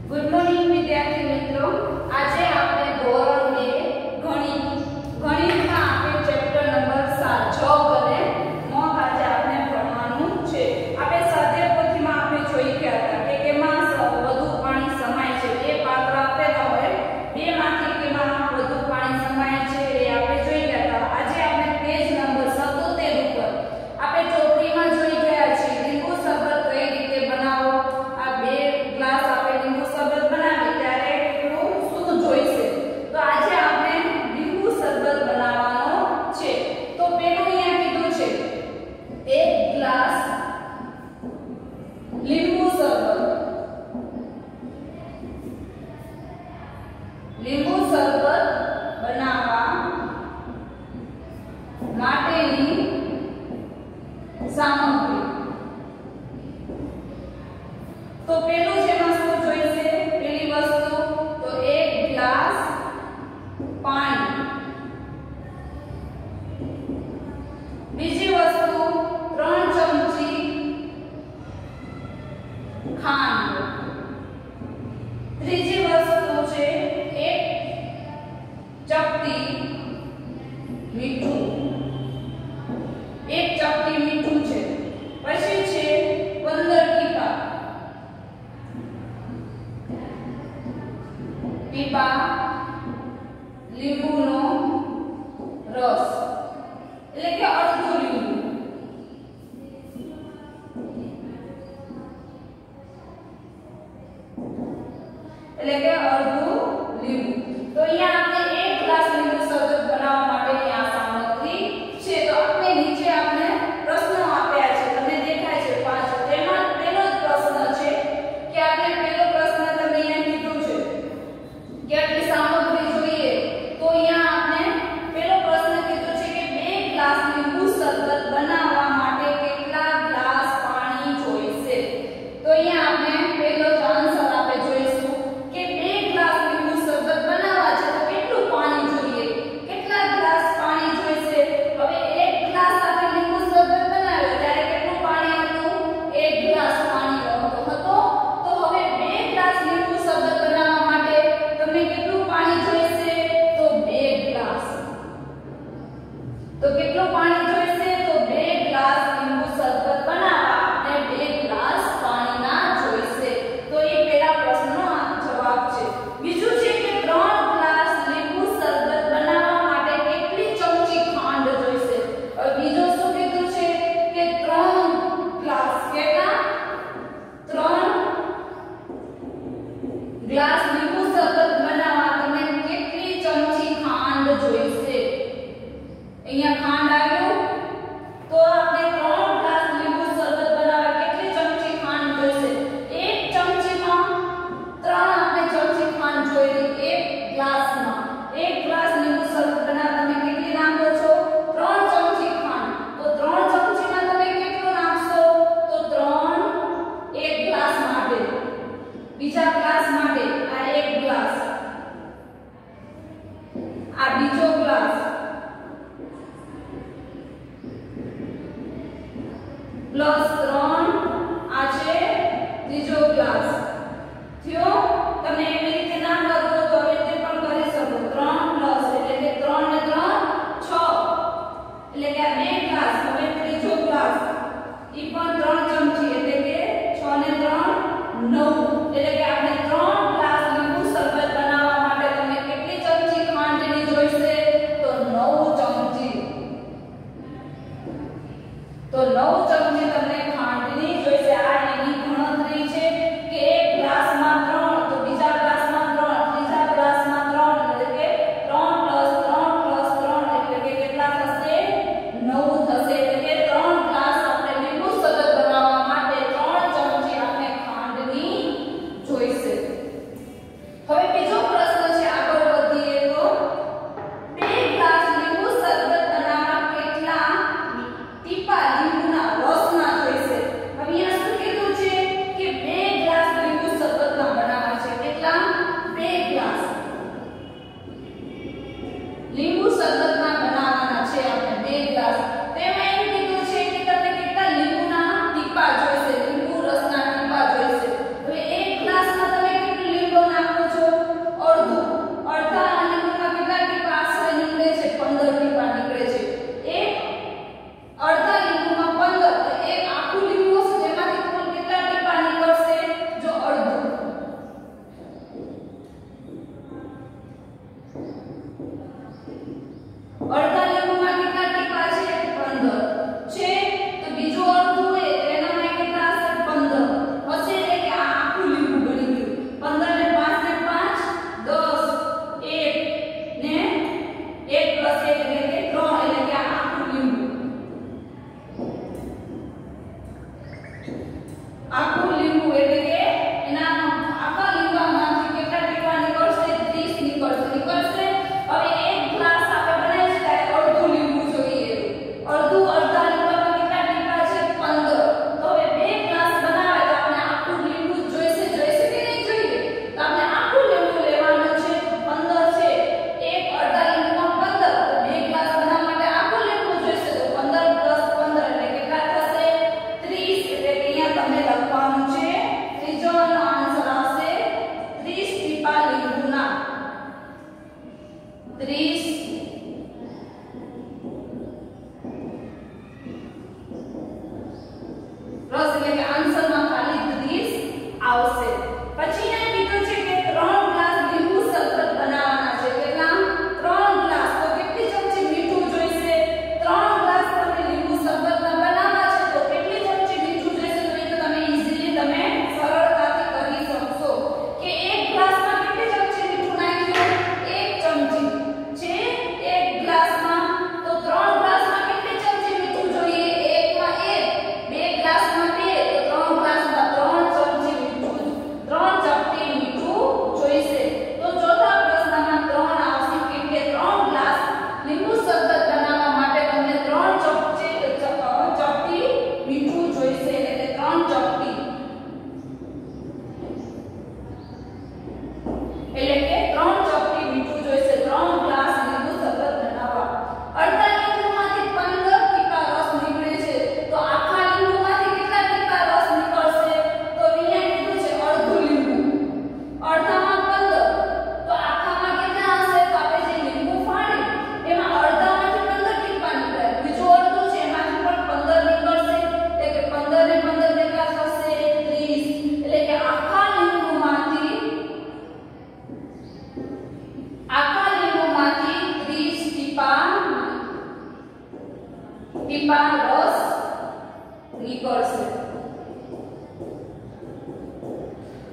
Good morning વિદ્યાર્થી મિત્રો, આજે આપણે ધોરણ 2 ગણિતમાં આપણે ચેપ્ટર નંબર 7 જોગ અને મોગ આજે આપણે ભણવાનું છે। આપણે સ્વાધ્યાય પોથીમાં આપણે જોઈ ગયા હતા કે કેમાં વધુ પાણી સમાય છે। બે પાત્ર આપેલા હોય, બેમાંથી કેમાં વધુ પાણી સમાય છે એ આપણે જોઈ ગયા હતા। આજે આપણે પેજ નંબર 77 ઉપર આપણે ચોપડીમાં જોઈ ગયા છે લીંબુ શરબત કઈ રીતે બનાવો। આ બે ગ્લાસ આપણે લીંબુ શરબત બનાવીએ ત્યારે કેટલું શુદ્ધ જોઈશે, તો આજે આપણે લીંબુ શરબત બનાવવાનો છે। તો પેલું અહીંયા કીધું છે 1 ગ્લાસ લીંબુ શરબત। લીંબુ શરબત બનાવવા માટેની સામગ્રી, તો પેલું જેમાં શું જોઈશે, પેલી વસ્તુ તો 1 ગ્લાસ પાણી, બીજી વસ્તુ 3 ચમચી ખાંડ, ત્રીજી વસ્તુ છે 1 ચપટી મીઠું, 1 ચપટી મીઠું છે, પછી છે 15 ટીપા લીંબુનો રસ, એટલે કે અડધું લીંબુ, એટલે કે અડધું લીંબુ। તો અહીંયા આપણે 1 ગ્લાસ લીંબુ શરબત બનાવવા માટેની આ સામગ્રી છે। તો આપણે નીચે આપણે પ્રશ્નો આપ્યા છે, તમને દેખાય છે 5, તેમાં પહેલો જ પ્રશ્ન છે કે આપણે પહેલો પ્રશ્ન તમને અહીંયા કીધું છે કે આટલી સામગ્રી જોઈએ, તો અહીંયા આપણે પહેલો પ્રશ્ન કીધો છે કે 2 ગ્લાસ લીંબુ શરબત બનાવવા માટે કેટલા ગ્લાસ પાણી જોઈશે। તો અહીંયા આપણે પહેલો જ આન્સર આપણે જોઈશું કે 2 ગ્લાસ લીંબુ શરબત બનાવવા છે તો કેટલું પાણી જોઈએ, કેટલા ગ્લાસ પાણી જોઈશે। હવે 1 ગ્લાસ આપણે લીંબુ શરબત બનાવ્યો ત્યારે કેટલું પાણી હતું, 1 ગ્લાસ પાણી હતો। તો હવે 2 ગ્લાસ લીંબુ શરબત બનાવવા માટે તમને કેટલું પાણી જોઈશે, તો 2 ગ્લાસ। તો કેટલું પાણી જોઈશે, તો 2 ગ્લાસ લીંબુ શરબત બનાવવા આપણે 2 ગ્લાસ પાણીના જોઈશે। તો એ પહેલા પ્રશ્નનો જવાબ છે। બીજું છે કે 3 ગ્લાસ લીંબુ શરબત બનાવવા માટે કેટલી ચમચી ખાંડ જોઈશે। હવે બીજો શું કીધું છે કે 3 ગ્લાસ, કેટલા 3 ગ્લાસ લીંબુ શરબત બનાવવા તમને કેટલી ચમચી ખાંડ જોઈશે। અહીંયા ખાંડ આવ્યું, તો આપણે 3 ગ્લાસ લીંબુ શરબત બનાવવા કેટલી ચમચી ખાંડ જોઈશે, 1 ચમચીમાં 3 આપણે ચમચી ખાંડ જોઈ, 1 ગ્લાસમાં 1 ગ્લાસ લીંબુ શરબત બનાવવા તમે કેટલી નાખો છો, 3 ચમચી ખાંડ। તો 3 ચમચીમાં તમે કેટલું નાખશો, તો 3 1 ગ્લાસ માટે, બીજા ગ્લાસ માટે આ 1 ગ્લાસ, આ બીજો ગ્લાસ પ્લસ 3 આ છે ત્રીજો ગ્લાસ થયો। તમે એવી રીતે ના કરો તો હવે તે પણ કરી શકો, 3 પ્લસ એટલે કે 3 ને 3 6, એટલે કે આ 2 ગ્લાસ, હવે ત્રીજો ગ્લાસ ઈ પણ 3 ચમચી એટલે કે 6 ને 3 9, એટલે કે આપણે 3 ગ્લાસ લીંબુ શરબત બનાવવા માટે તમને કેટલી ચમચી ખાંડની જોઈશે, તો 9 ચમચી। તો 9 ચમચી તમને ખાંડની જોઈશે। આ એની ગણતરી છે કે 1 ગ્લાસમાં 3, તો બીજા ગ્લાસ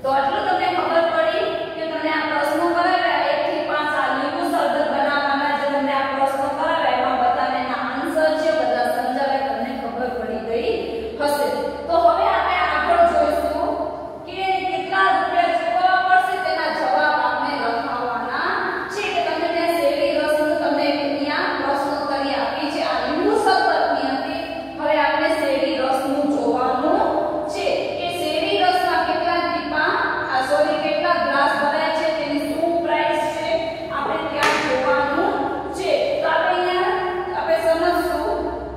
તો આટલું તમને ખબર પડી કે તમને આ પ્રશ્નો કરાવ્યા 1 થી 5 આ લીંબુ શરબત બનાવવાના જે તમને આ પ્રશ્નો કરાવ્યા એમાં બધાને એના આન્સર છે બધા સમજાવ્યા તમને ખબર પડી ગઈ હશે. તો હવે આપણે આગળ જોઈશું કે કેટલા રૂપિયા ચૂકવવા પડશે તેના જવાબ આપણે લખાવવાના છે કે તમને ત્યાં શેરડી રસનું તમને અહીંયા પ્રશ્નો કરી આપી છે. આ લીંબુ શરબતની હતી. હવે આપણે શેરડી રસનું જોવાનું છે કે શેરડી રસમાં કેટલા ટીપા કેટલા ગ્લાસ ભરાય છે તેની શું પ્રાઇસ છે આપણે ત્યાં જોવાનું છે. તો આપણે અહીંયા આપણે સમજશું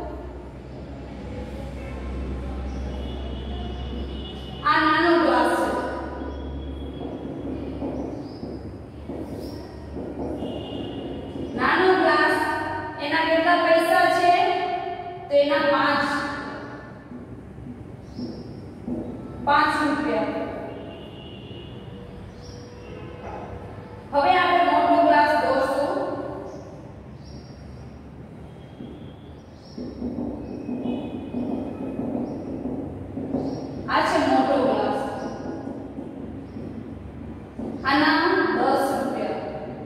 આ નાનો ગ્લાસ છે. નાનો ગ્લાસ એના કેટલા પૈસા છે તો એના 5 રૂપિયા. હવે આપણે મોટો ગ્લાસ દોરશું. આ છે મોટો ગ્લાસ. આના 10 રૂપિયા.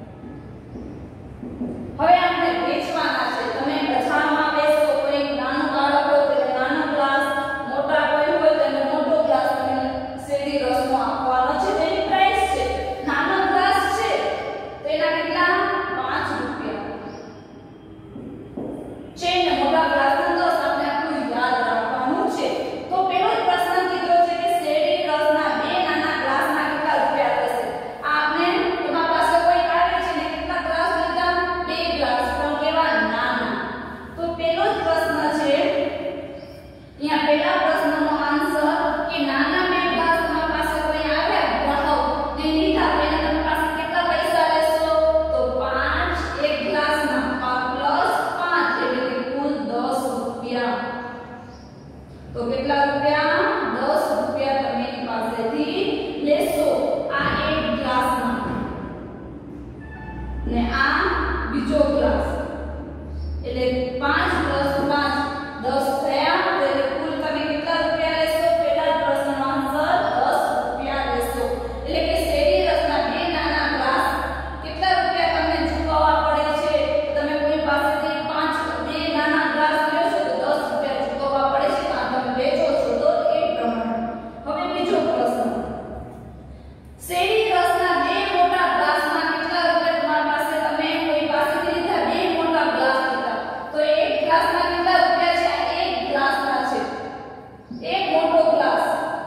હવે આપણે વેચવાના છે. તમે બજારમાં બેસો કોઈ નાનો બાળક હોય તો નાનો ગ્લાસ, મોટા કોઈ હોય તો એને મોટો ગ્લાસ તમે શેરડી રસનો આપવાનો છે. તેની પ્રાઇસ છે નાનો ગ્લાસ છે તેના કેટલા 5 રૂપિયા છે ને મોટા ગ્લાસના 10. આપણે આટલું યાદ રાખવાનું છે. તો પહેલો જ પ્રશ્ન કીધો છે કે શેરડી રસના બે નાના ગ્લાસના કેટલા રૂપિયા થશે. આપણે તમારી પાસે કોઈ આવે છે ને કેટલા ગ્લાસ લીધા 2 ગ્લાસ પણ કેવા નાના. તો પહેલો જ પ્રશ્ન છે અહીંયા પહેલા પ્રશ્નનો આન્સર કે નાના 2 ગ્લાસ તમારી પાસે કોઈ આવ્યા ગ્રાહક ને લીધા તો એના તમારી પાસે કેટલા પૈસા લેશો તો 5 એક ગ્લાસના પ્લસ 5 એટલે કે કુલ 10 રૂપિયા. તો કેટલા રૂપિયા 10 રૂપિયા તમે એની પાસેથી લેશો આ એક ગ્લાસના ને આ બીજો ગ્લાસ એટલે 5 + 5 10 થયા. એટલે કુલ તમે કેટલા રૂપિયા લેશો પહેલા પ્રશ્નનો આન્સર 10 રૂપિયા લેશો. એટલે કે શેરડી રસના બે નાના ગ્લાસ કેટલા રૂપિયા તમને ચૂકવવા પડે છે. તમે કોઈ પાસેથી 2 નાના ગ્લાસ લ્યો છો તો 10 રૂપિયા ચૂકવવા પડે છે. આ તમે વેચો છો તો એ પ્રમાણે. હવે બીજો પ્રશ્ન શેરડી રસના 2 મોટા ગ્લાસના કેટલા રૂપિયા તમારી પાસે તમે કોઈ પાસેથી લીધા 2 મોટા ગ્લાસ લીધા તો એક ગ્લાસના કેટલા રૂપિયા છે. આ એક ગ્લાસના છે એક મોટો ગ્લાસ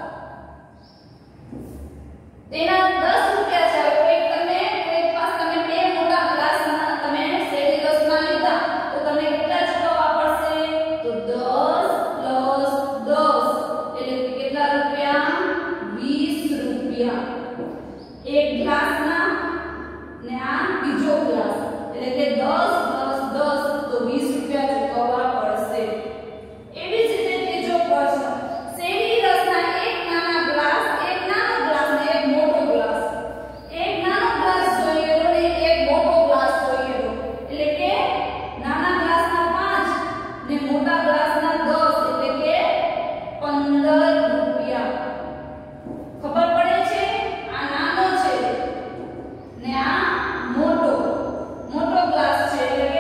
તેના 10 રૂપિયા છે. કોઈ તમે કોઈ પાસ તમે 2 મોટા ગ્લાસના તમે શેરડી રસના લીધા તો તમને કેટલા ચૂકવવા પડશે તો 10 + 10 એટલે કે કેટલા રૂપિયા 20 રૂપિયા એક ગ્લાસના ને આ બીજો ગ્લાસ એટલે કે 10 + 10 તો 20 રૂપિયા ચૂકવવા પડશે. એવી જ રીતે ત્રીજો પ્રશ્ન શેરડી રસના એક નાના ગ્લાસ એક નાનો ગ્લાસ ને એક મોટો ગ્લાસ. એક નાનો ગ્લાસ જોઈએ તો ને એક મોટો ગ્લાસ જોઈએ તો એટલે કે નાના ગ્લાસના 5 ને મોટા ગ્લાસના 10 એટલે કે 15 રૂપિયા. ખબર પડે છે આ નાનો છે ને આ મોટો ગ્લાસ છે એટલે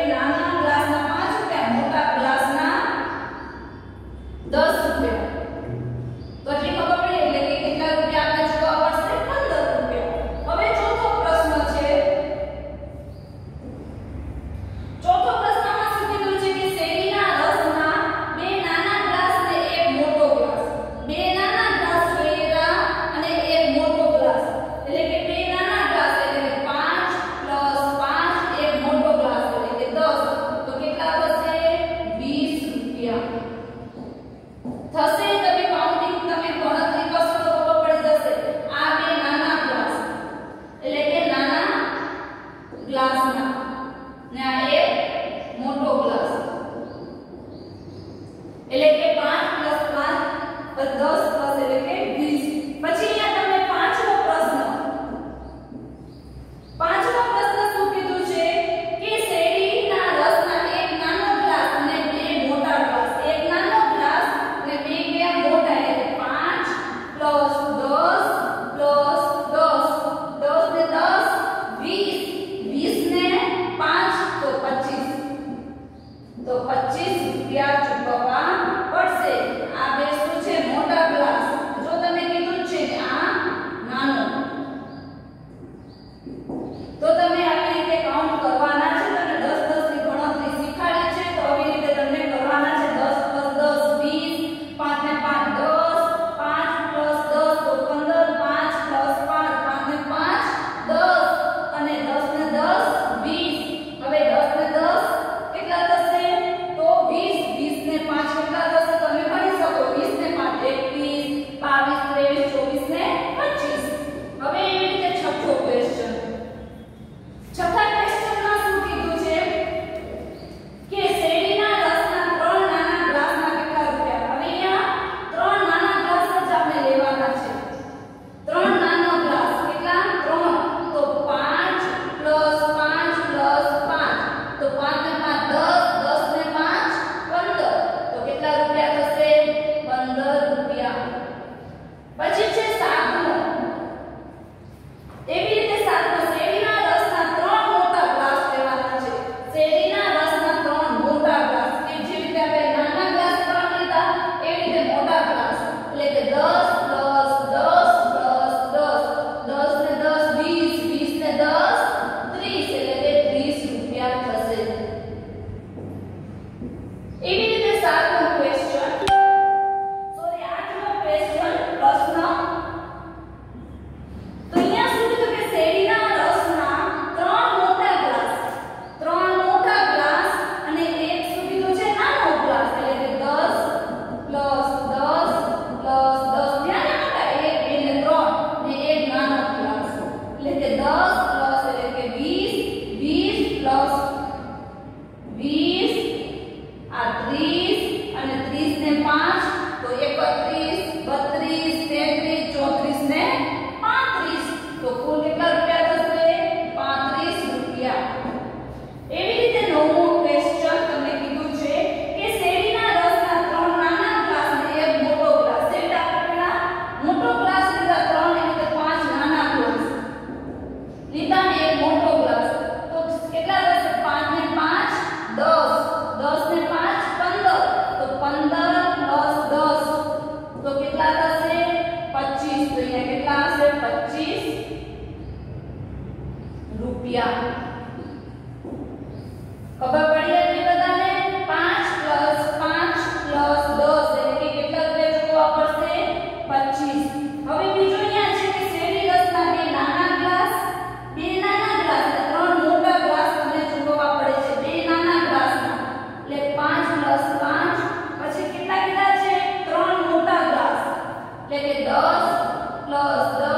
રૂપિયા. ખબર પડી એટલી બધાને? 5 + 5 + 10 એટલે કે કેટલા રૂપિયા ચૂકવવા પડશે? 25. હવે બીજો અહીંયા છે કે શેરડી રસના બે નાના ગ્લાસ, બે નાના ગ્લાસ અને ત્રણ મોટા ગ્લાસ તમને ચૂકવવા પડે છે. બે નાના ગ્લાસના એટલે 5 + 5 પછી કેટલા છે? ત્રણ મોટા ગ્લાસ એટલે કે 10 + 10